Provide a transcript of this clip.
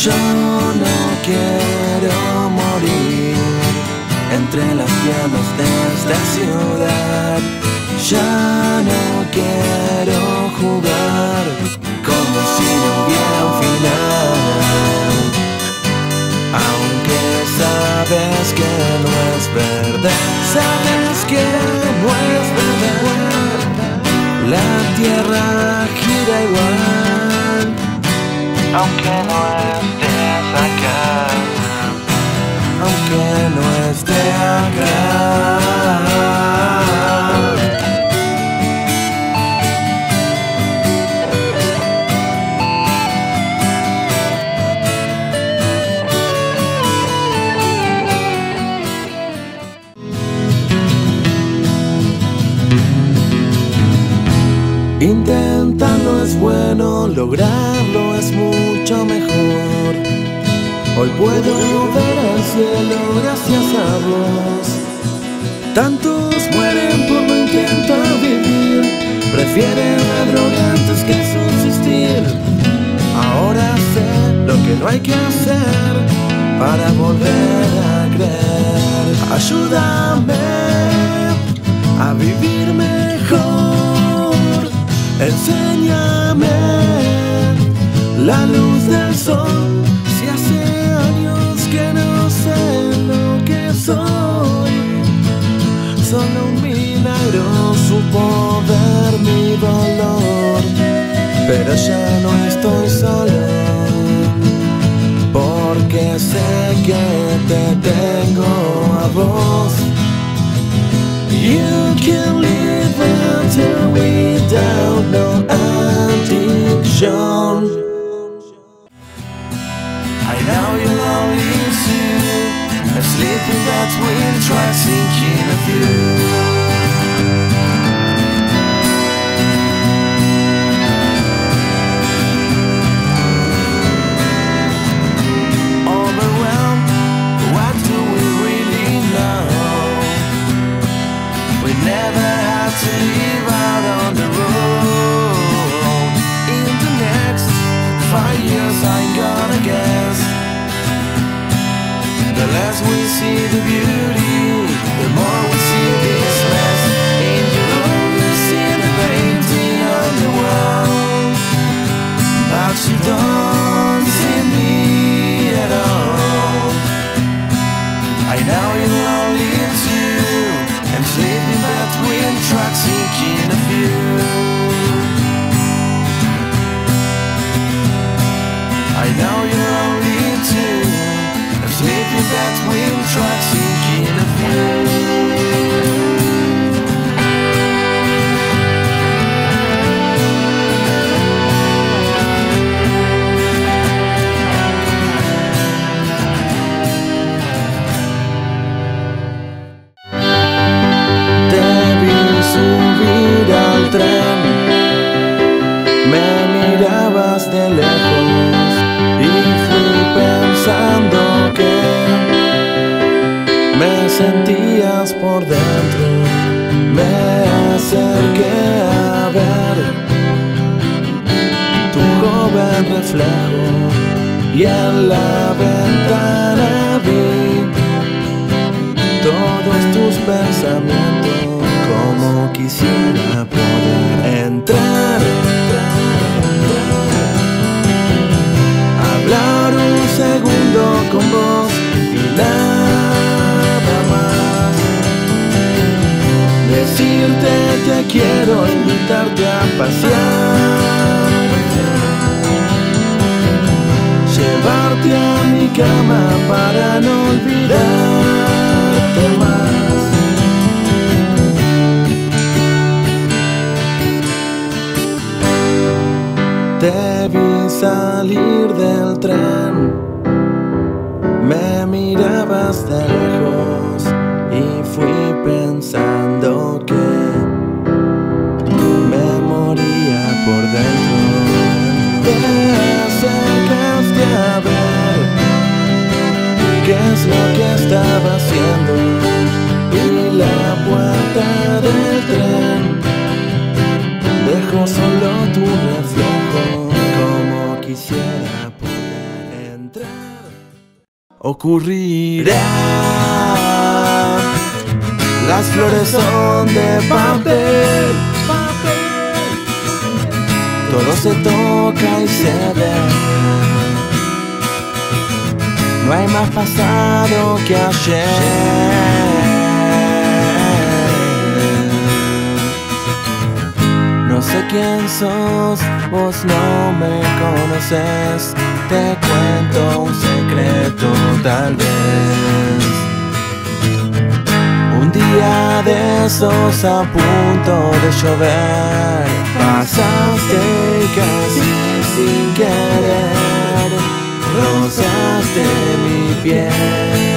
Yo no quiero morir entre las piernas de esta ciudad. Ya no quiero jugar como si no hubiera un final. Aunque sabes que no es verdad, sabes que no es verdad. La tierra gira igual, aunque no estés acá, aunque no esté acá. Intentarlo es bueno, lograrlo es mucho mejor. Hoy puedo ver el cielo gracias a vos. Tantos mueren por no intentar vivir, prefieren la droga antes que subsistir. Ahora sé lo que no hay que hacer para volver a creer. Ayúdame a vivir mejor, enséñame la luz del sol. Si hace años que no sé lo que soy, solo un milagro supo ver mi dolor. Pero ya no estoy solo, porque sé que te tengo a vos. You can live until without no addiction. I know you're lonely too, I'm sleeping between tracks thinking of you. Overwhelmed, what do we really know? We never had to leave out on the road. In the next 5 years I'm gonna guess, the less we see the beauty, the more we see this mess. In your room you see the painting on the wall, but you don't see me at all. I know you're lonely too, I'm sleeping between tracks thinking of you. I know you're lonely too, I'm sleeping between tracks thinking of you. Subir al tren, me mirabas de lejos y fui pensando que me sentías por dentro. Me acerqué a ver tu joven reflejo y en la ventana vi todos tus pensamientos. Como quisiera poder entrar, hablar un segundo con vos y nada más. Decirte te quiero, invitarte a pasear, llevarte a mi cama para no olvidarte más. Te vi salir del tren, me mirabas de lejos y fui pensando que me moría por dentro. Te acercaste a ver qué es lo que estaba haciendo y la puerta del tren dejó solo tu reflejo. Como quisiera poder ocurrirá. Las flores son de papel, todo se toca y se ve. No hay más pasado que ayer. No sé quién sos, vos no me conoces. Te cuento un secreto tal vez. Un día de esos a punto de llover, pasaste y casi sin querer rozaste mi piel.